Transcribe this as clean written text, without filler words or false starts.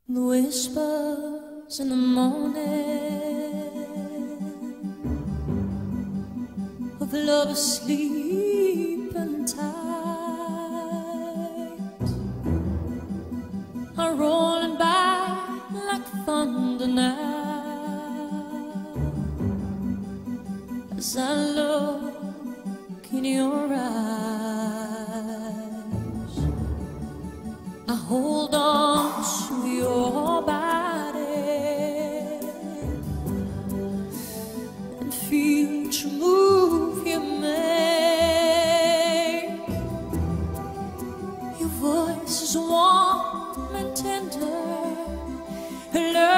The whispers in the morning of love asleep and tight are rolling by like thunder now as I look in your eyes. I hold on to your body and feel each move you make. Your voice is warm and tender,